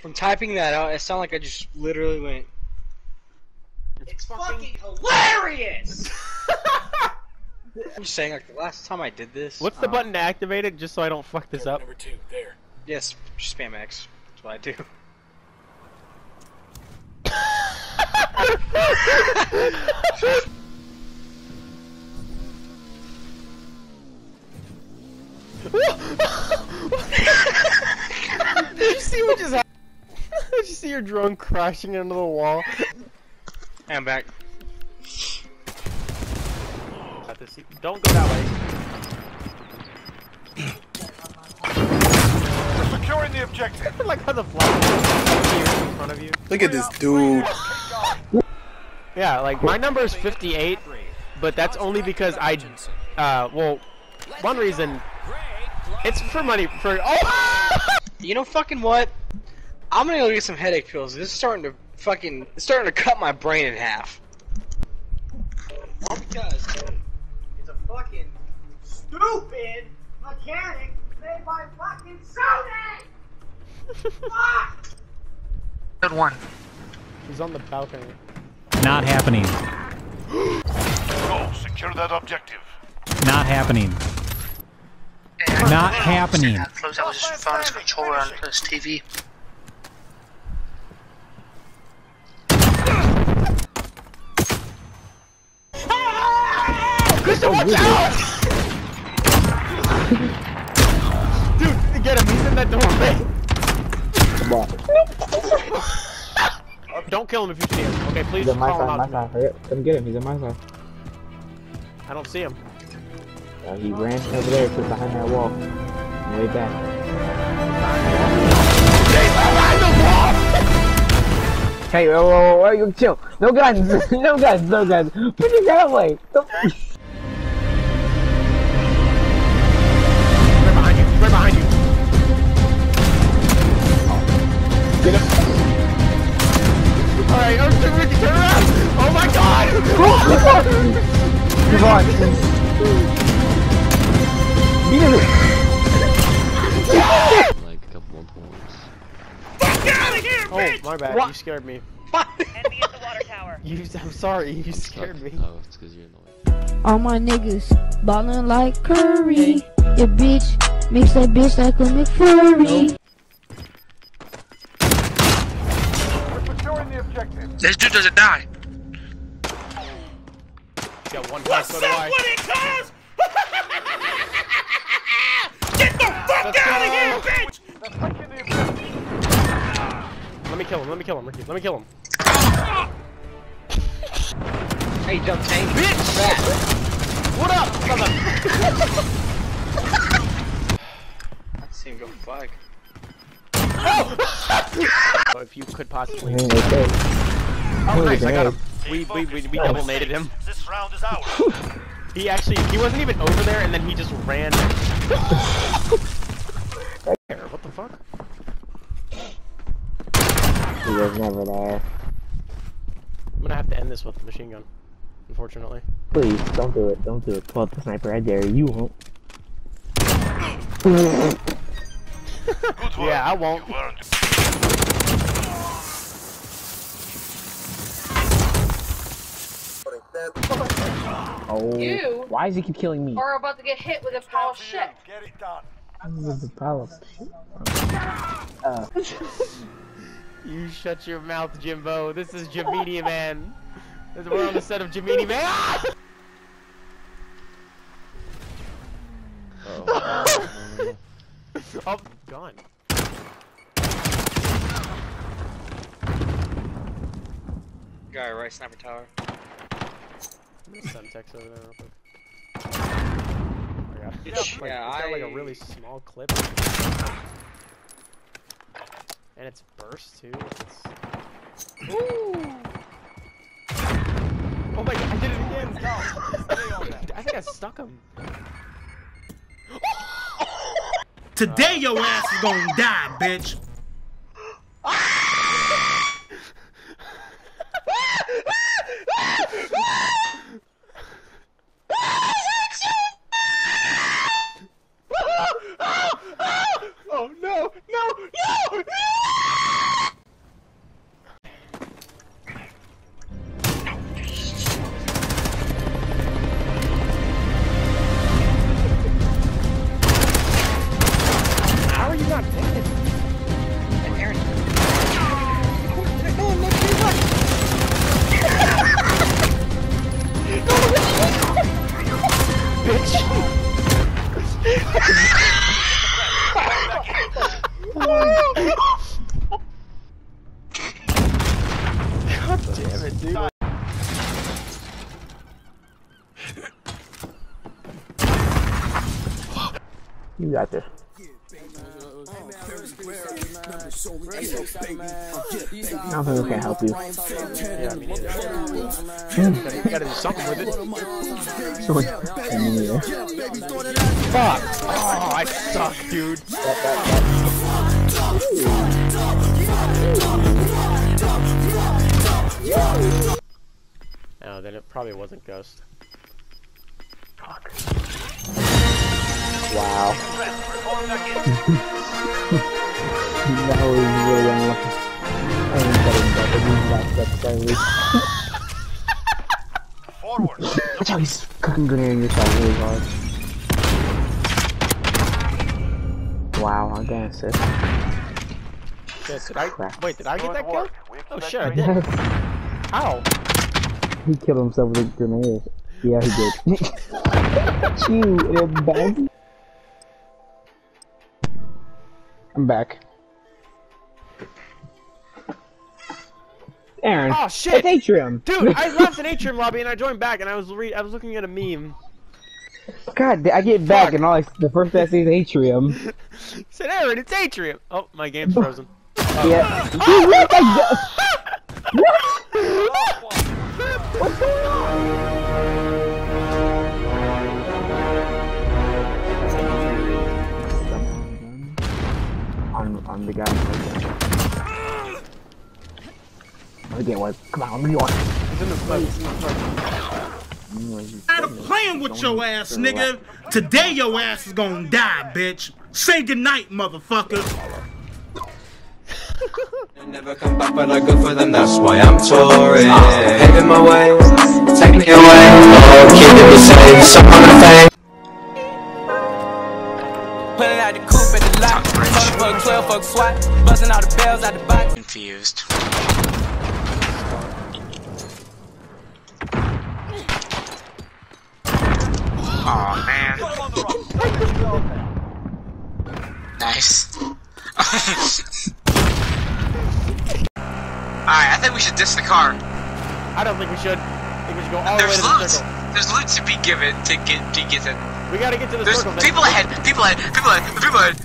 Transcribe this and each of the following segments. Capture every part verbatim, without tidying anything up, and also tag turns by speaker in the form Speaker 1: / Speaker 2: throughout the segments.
Speaker 1: From typing that out, it sounded like I just literally went.
Speaker 2: It's,
Speaker 1: It's
Speaker 2: fucking,
Speaker 1: fucking hilarious! I'm just saying, like, the last time I did this...
Speaker 3: What's the
Speaker 1: um,
Speaker 3: button to activate it, just so I don't fuck this up?
Speaker 4: Number two, there.
Speaker 1: Yes, just spam X. That's what I do.
Speaker 3: Did you see what just happened? Did you see your drone crashing into the wall?
Speaker 1: Hey, I'm back.
Speaker 3: Don't go that way.
Speaker 4: We're securing the objective.
Speaker 3: Like how the flag is in front of you.
Speaker 5: Look at this dude.
Speaker 3: Yeah, like my number is fifty-eight, but that's only because I, uh, well, one reason, it's for money, for, oh!
Speaker 1: You know fucking what? I'm gonna go get some headache pills. This is starting to fucking, it's starting to cut my brain in half. All because it's a fucking stupid mechanic made by fucking Sony! Fuck!
Speaker 2: Good one.
Speaker 3: He's on the balcony.
Speaker 6: Not happening.
Speaker 4: Go, secure that objective.
Speaker 6: Not happening. Not happening.
Speaker 2: Close out his phone, his controller, and his T V.
Speaker 3: Christian, watch out! Dude, get him, he's in that doorway.
Speaker 7: Come on.
Speaker 3: Don't kill him if you see him. Okay, please
Speaker 7: He's on my
Speaker 3: call him
Speaker 7: side,
Speaker 3: out.
Speaker 7: my side. Hurry up. Come get him. He's on my side.
Speaker 3: I don't see him.
Speaker 7: Uh, he ran over there to behind that wall. Way back. Hey, whoa, whoa, whoa, you chill. No guns. No guns. No guns. Put your gun away. Don't...
Speaker 3: Right behind you. Right behind you.
Speaker 7: Get him.
Speaker 3: Alright, Ricky, Ricky, turn around! Oh my god!
Speaker 7: Come on. Beat him.
Speaker 8: Like a couple more points.
Speaker 4: Fuck out of here,
Speaker 3: Oh,
Speaker 4: bitch!
Speaker 3: my bad.
Speaker 1: What?
Speaker 3: You scared me.
Speaker 9: Enemy at the water tower.
Speaker 3: You, I'm sorry. You scared me.
Speaker 8: Oh, it's because you're annoying.
Speaker 10: All my niggas ballin' like Curry. Your bitch makes that bitch like a McFlurry.
Speaker 4: We're securing the objective.
Speaker 2: This dude doesn't die.
Speaker 3: Got one
Speaker 4: What's
Speaker 3: so
Speaker 4: up
Speaker 3: do I.
Speaker 4: with it, cuz? Get the fuck
Speaker 3: Let's
Speaker 4: out
Speaker 3: go.
Speaker 4: of here, bitch! Let's secure the objective.
Speaker 3: Let me kill him. Let me kill him, Ricky. Let me kill him.
Speaker 1: Hey, jump tank.
Speaker 3: Bitch!
Speaker 1: Back.
Speaker 3: What up, brother?
Speaker 1: Let's see him go flag.
Speaker 3: Oh, if you could possibly.
Speaker 7: I mean, okay.
Speaker 3: Oh, nice. I got him. We we we, we double naded him.
Speaker 4: This round is ours.
Speaker 3: He actually he wasn't even over there, and then he just ran. What the fuck?
Speaker 7: He was never there.
Speaker 3: I'm gonna have to end this with a machine gun, unfortunately.
Speaker 7: Please, don't do it. Don't do it. Pull up the sniper. I dare you. You won't.
Speaker 4: Good work.
Speaker 3: Yeah, I won't.
Speaker 4: You earned it.
Speaker 7: Oh.
Speaker 9: You
Speaker 7: Why does he keep killing me?
Speaker 9: are about to get hit with a pile of shit.
Speaker 4: Get it done.
Speaker 7: With the power. Uh,
Speaker 3: You shut your mouth, Jimbo. This is Jamini Man. We're on the set of Jamini Man. Ah!
Speaker 8: Oh.
Speaker 3: Oh, gone.
Speaker 1: Guy right sniper tower.
Speaker 3: I'm gonna send text over there real quick. I got,
Speaker 1: Yeah,
Speaker 3: it's like,
Speaker 1: yeah,
Speaker 3: it's got like a
Speaker 1: I-
Speaker 3: really small clip. And it's burst too. It's... Ooh! Oh my god, I did it again! I think I stuck him.
Speaker 11: Today your ass is gonna die, bitch.
Speaker 3: Oh no, no, no, no!
Speaker 7: got this. I don't think we can help you.
Speaker 3: Yeah, me neither. You gotta do something with it.
Speaker 7: So, yeah.
Speaker 3: Fuck! Oh, I suck, dude. Oh, then it probably wasn't Ghost.
Speaker 7: Fuck. Wow. That was really unlucky. I ain't getting better than that, that's early. Watch out, he's cooking grenade yourself really hard. Wow, I got assist.
Speaker 3: Shit, did I? Wait, did I get that kill? Oh shit, I did.
Speaker 7: Yes.
Speaker 3: How?
Speaker 7: He killed himself with a grenade. Yeah, he did. You in a bag? I'm back. Aaron.
Speaker 3: Oh shit!
Speaker 7: It's Atrium.
Speaker 3: Dude, I left an Atrium lobby and I joined back and I was re I was looking at a meme.
Speaker 7: God, I get back
Speaker 3: Fuck.
Speaker 7: and all I, the first thing I see is Atrium.
Speaker 3: Said Aaron, it's Atrium. Oh, my game's frozen. Oh.
Speaker 7: Yeah. Dude, what the What? What's going on? I'm, I'm the guy. Let me get one. Come on, let me get one.
Speaker 3: He's in the place.
Speaker 11: Tired of playing with your ass, nigga. Today your ass is gonna die, bitch. Say goodnight, motherfucker.
Speaker 5: Never come back, but I go for them, that's why I'm touring. Uh, paving my way, taking it away. Oh, keeping me safe, so on the fame. Pulling out the coupe at the lot. Fuck twelve, fuck SWAT. Buzzing all the bells out the box.
Speaker 2: Confused. Aw, man. Nice. Alright, I think we should diss the car.
Speaker 3: I don't think we should. I think we should go all
Speaker 2: There's
Speaker 3: the way to
Speaker 2: loot.
Speaker 3: the circle.
Speaker 2: There's loot to be given to get to get it.
Speaker 3: We gotta get to the
Speaker 2: There's
Speaker 3: circle.
Speaker 2: people ahead. People ahead. People ahead. People ahead.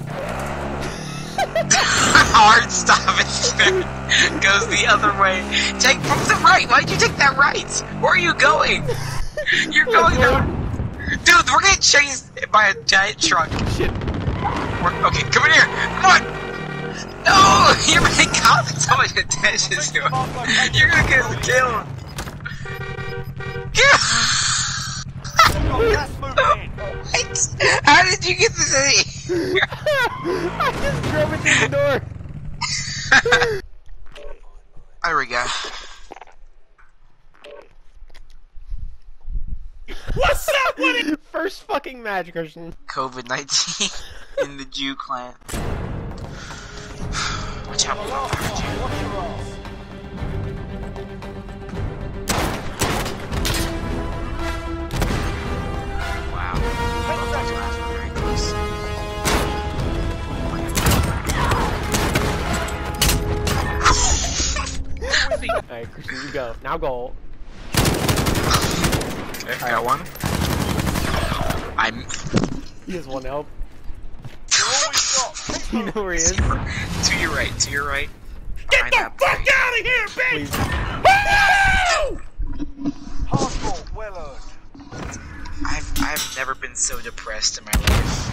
Speaker 2: Hard stop instead. Goes the other way. Take from the right. Why'd you take that right? Where are you going? You're going the. Dude, we're getting chased by a giant truck.
Speaker 3: Shit.
Speaker 2: We're, okay, come in here. Come on. No, you're being caught so much attention to him. You're gonna get killed. What? How did you get this in?
Speaker 3: I just drove it through the door.
Speaker 2: There we go.
Speaker 3: What's up with it? First fucking match, Christian.
Speaker 2: COVID nineteen in the Jew clan. Watch out. Wow. Very close.
Speaker 3: Alright, Christian, you go. Now go.
Speaker 2: Okay, I got one. I'm.
Speaker 3: He has one help. You know where he is?
Speaker 2: To your right, to your right.
Speaker 11: Get
Speaker 2: Behind
Speaker 11: the
Speaker 2: that
Speaker 11: fuck
Speaker 2: point.
Speaker 11: out of here, bitch!
Speaker 3: Please.
Speaker 4: well earned.
Speaker 2: I've I've never been so depressed in my life.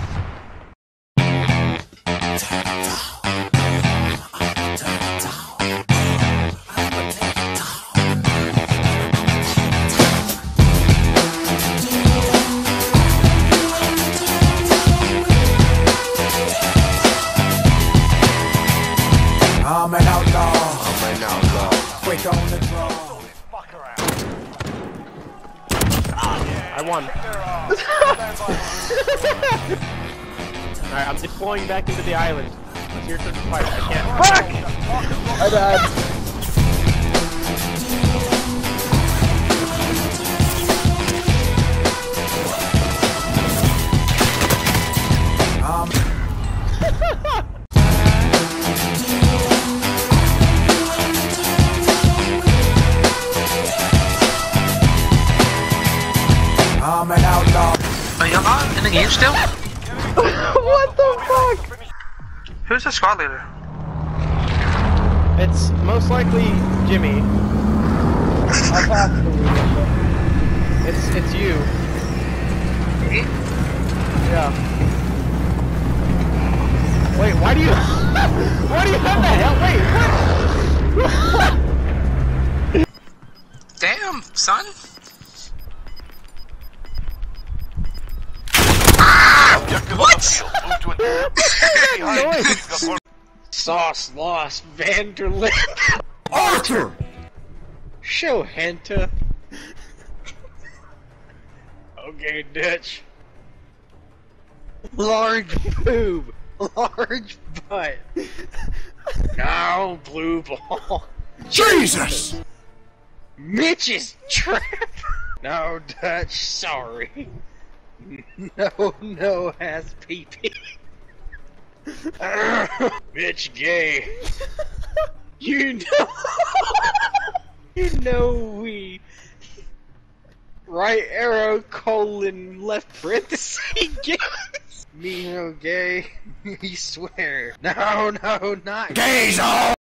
Speaker 5: I'm an outlaw. I'm an outlaw. Quick on the draw.
Speaker 3: I won. Alright, I'm deploying back into the island. It's your turn to fight. I can't. Fuck!
Speaker 7: I died.
Speaker 5: I'm an outlaw.
Speaker 2: Are you on in the game still? Who's the squad leader?
Speaker 3: It's most likely Jimmy.
Speaker 7: I'll talk to you.
Speaker 3: It's it's you.
Speaker 2: Me?
Speaker 3: Yeah. Wait, why do you? Why do you have that? Wait, what?
Speaker 2: Damn, son. What?
Speaker 1: Sauce lost Vanderlip.
Speaker 11: Arthur!
Speaker 1: Show Henta. Okay, Dutch. Large boob. Large butt. Now blue ball.
Speaker 11: Jesus!
Speaker 1: Mitch's trap. No, Dutch, sorry. No, no has pee pee. Mitch gay. You know. You know we. Right arrow colon left parenthesis gay. Me no gay. We swear. No, no, not
Speaker 11: Gays all!